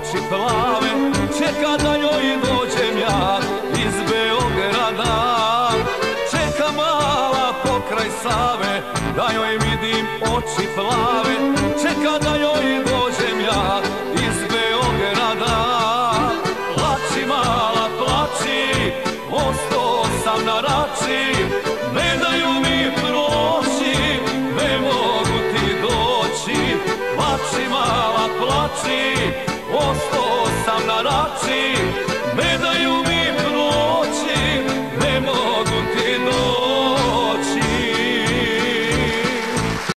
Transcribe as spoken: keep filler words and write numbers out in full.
oči plave, čeka da joj dođem ja iz Beograda. Čeka mala pokraj Save, da joj vidim oči plave, čeka da joj dođem ja iz Beograda. Plači mala, plači, ostao sam na Rači, ne daju mi proći, ne mogu ti doći. Plači mala, plači,